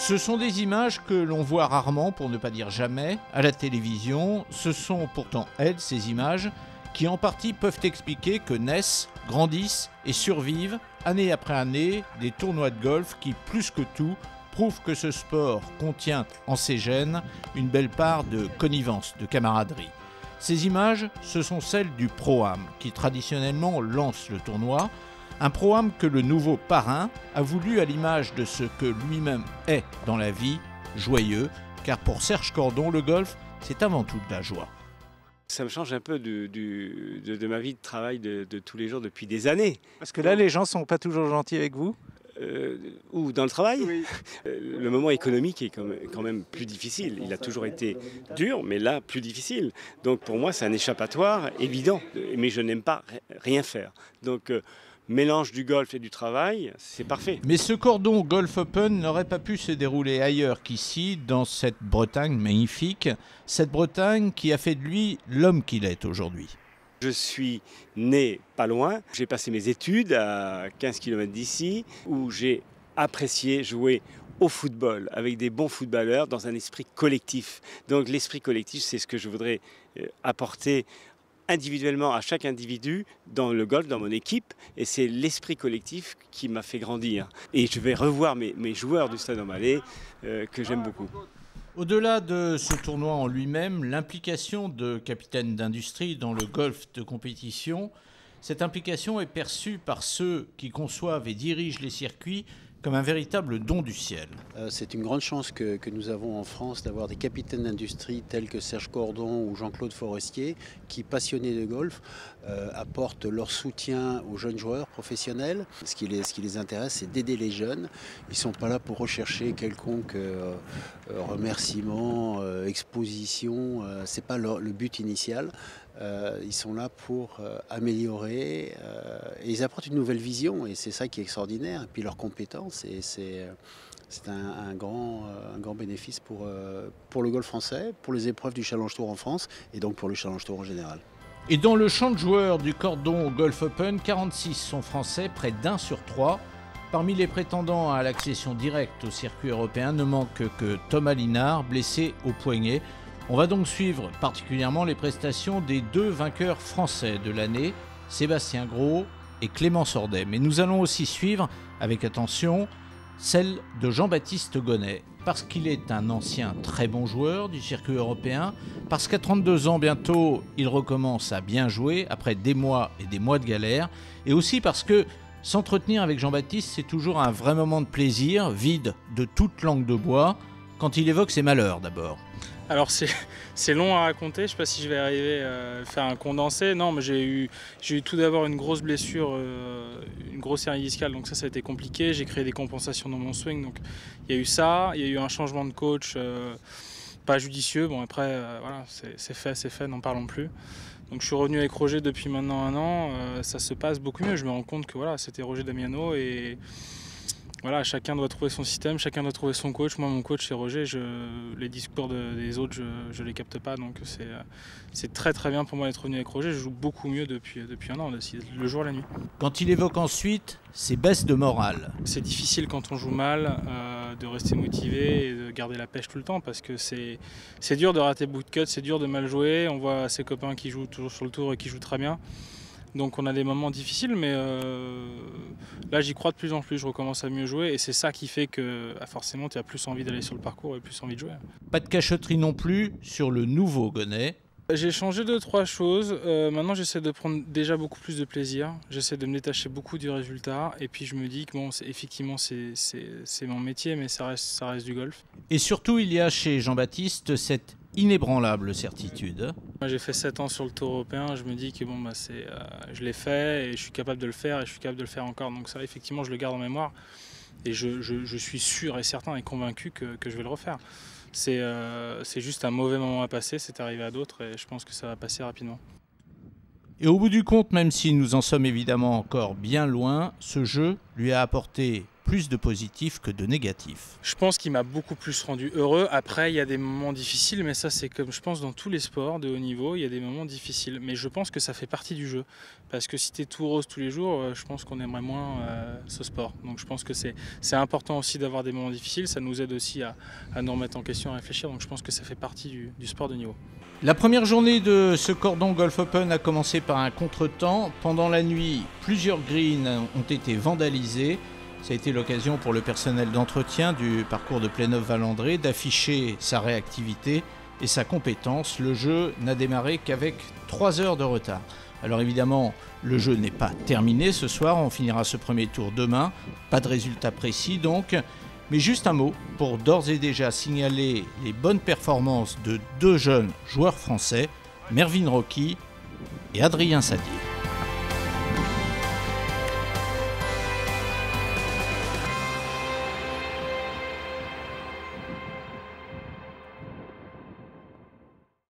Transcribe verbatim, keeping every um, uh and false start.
Ce sont des images que l'on voit rarement, pour ne pas dire jamais, à la télévision. Ce sont pourtant elles, ces images, qui en partie peuvent expliquer que naissent, grandissent et survivent, année après année, des tournois de golf qui, plus que tout, prouvent que ce sport contient en ses gènes une belle part de connivence, de camaraderie. Ces images, ce sont celles du Pro-Am, qui traditionnellement lance le tournoi. Un Pro-Am que le nouveau parrain a voulu à l'image de ce que lui-même est dans la vie, joyeux, car pour Serge Cordon, le golf, c'est avant tout de la joie. Ça me change un peu du, du, de, de ma vie de travail de, de tous les jours depuis des années. Parce que là, les gens ne sont pas toujours gentils avec vous ? Euh, ou dans le travail, oui. euh, le moment économique est quand même plus difficile. Il a toujours été dur, mais là, plus difficile. Donc pour moi, c'est un échappatoire évident. Mais je n'aime pas rien faire. Donc euh, mélange du golf et du travail, c'est parfait. Mais ce Cordon Golf Open n'aurait pas pu se dérouler ailleurs qu'ici, dans cette Bretagne magnifique. Cette Bretagne qui a fait de lui l'homme qu'il est aujourd'hui. Je suis né pas loin, j'ai passé mes études à quinze kilomètres d'ici, où j'ai apprécié jouer au football avec des bons footballeurs dans un esprit collectif. Donc l'esprit collectif, c'est ce que je voudrais apporter individuellement à chaque individu dans le golf, dans mon équipe, et c'est l'esprit collectif qui m'a fait grandir. Et je vais revoir mes, mes joueurs du Stade Mallet euh, que j'aime beaucoup. Au-delà de ce tournoi en lui-même, l'implication de capitaine d'industrie dans le golf de compétition, cette implication est perçue par ceux qui conçoivent et dirigent les circuits comme un véritable don du ciel. Euh, c'est une grande chance que, que nous avons en France d'avoir des capitaines d'industrie tels que Serge Cordon ou Jean-Claude Forestier qui, passionnés de golf, euh, apportent leur soutien aux jeunes joueurs professionnels. Ce qui les, ce qui les intéresse, c'est d'aider les jeunes. Ils ne sont pas là pour rechercher quelconque euh, remerciement, euh, exposition. Euh, ce n'est pas leur, le but initial. Euh, ils sont là pour euh, améliorer euh, et ils apportent une nouvelle vision et c'est ça qui est extraordinaire. Et puis leurs compétences, et c'est, c'est un, un, grand, un grand bénéfice pour, euh, pour le golf français, pour les épreuves du Challenge Tour en France et donc pour le Challenge Tour en général. Et dans le champ de joueurs du Cordon Golf Open, quarante-six sont français, près d'un sur trois. Parmi les prétendants à l'accession directe au circuit européen, ne manque que Thomas Linard, blessé au poignet. On va donc suivre particulièrement les prestations des deux vainqueurs français de l'année, Sébastien Gros et Clément Sordet. Mais nous allons aussi suivre, avec attention, celle de Jean-Baptiste Gonnet, parce qu'il est un ancien très bon joueur du circuit européen, parce qu'à trente-deux ans bientôt, il recommence à bien jouer après des mois et des mois de galère, et aussi parce que s'entretenir avec Jean-Baptiste, c'est toujours un vrai moment de plaisir, vide de toute langue de bois, quand il évoque ses malheurs d'abord. Alors c'est, c'est long à raconter, je ne sais pas si je vais arriver à faire un condensé. Non, mais j'ai eu, j'ai eu tout d'abord une grosse blessure, euh, une grosse hernie discale, donc ça, ça a été compliqué. J'ai créé des compensations dans mon swing, donc il y a eu ça. Il y a eu un changement de coach, euh, pas judicieux. Bon après, euh, voilà, c'est, c'est fait, c'est fait, n'en parlons plus. Donc je suis revenu avec Roger depuis maintenant un an, euh, ça se passe beaucoup mieux. Je me rends compte que voilà, c'était Roger Damiano et... Voilà, chacun doit trouver son système, chacun doit trouver son coach. Moi, mon coach, c'est Roger. Je, les discours de, des autres, je ne les capte pas. Donc, c'est, c'est très, très bien pour moi d'être revenu avec Roger. Je joue beaucoup mieux depuis, depuis un an, le jour et la nuit. Quand il évoque ensuite ses baisses de morale. C'est difficile quand on joue mal euh, de rester motivé et de garder la pêche tout le temps parce que c'est, c'est dur de rater bout de cut, c'est dur de mal jouer. On voit ses copains qui jouent toujours sur le tour et qui jouent très bien. Donc on a des moments difficiles, mais euh, là j'y crois de plus en plus, je recommence à mieux jouer et c'est ça qui fait que ah, forcément tu as plus envie d'aller sur le parcours et plus envie de jouer. Pas de cachotterie non plus sur le nouveau Gonnet. J'ai changé deux, trois choses. Euh, maintenant j'essaie de prendre déjà beaucoup plus de plaisir, j'essaie de me détacher beaucoup du résultat et puis je me dis que bon, c'est, effectivement c'est, c'est, c'est mon métier mais ça reste, ça reste du golf. Et surtout il y a chez Jean-Baptiste cette inébranlable certitude. J'ai fait sept ans sur le tour européen, je me dis que bon, bah, c'est, euh, je l'ai fait et je suis capable de le faire et je suis capable de le faire encore. Donc ça, effectivement, je le garde en mémoire et je, je, je suis sûr et certain et convaincu que, que je vais le refaire. C'est, euh, c'est juste un mauvais moment à passer, c'est arrivé à d'autres et je pense que ça va passer rapidement. Et au bout du compte, même si nous en sommes évidemment encore bien loin, ce jeu lui a apporté plus de positifs que de négatifs. Je pense qu'il m'a beaucoup plus rendu heureux. Après, il y a des moments difficiles, mais ça c'est comme je pense dans tous les sports de haut niveau, il y a des moments difficiles. Mais je pense que ça fait partie du jeu. Parce que si tu es tout rose tous les jours, je pense qu'on aimerait moins euh, ce sport. Donc je pense que c'est important aussi d'avoir des moments difficiles. Ça nous aide aussi à, à nous remettre en question, à réfléchir. Donc je pense que ça fait partie du, du sport de niveau. La première journée de ce Cordon Golf Open a commencé par un contretemps. Pendant la nuit, plusieurs greens ont été vandalisés. Ça a été l'occasion pour le personnel d'entretien du parcours de Pléneuf-Valandré d'afficher sa réactivité et sa compétence. Le jeu n'a démarré qu'avec trois heures de retard. Alors évidemment, le jeu n'est pas terminé ce soir, on finira ce premier tour demain. Pas de résultat précis donc. Mais juste un mot pour d'ores et déjà signaler les bonnes performances de deux jeunes joueurs français, Mervyn Rocky et Adrien Sadier.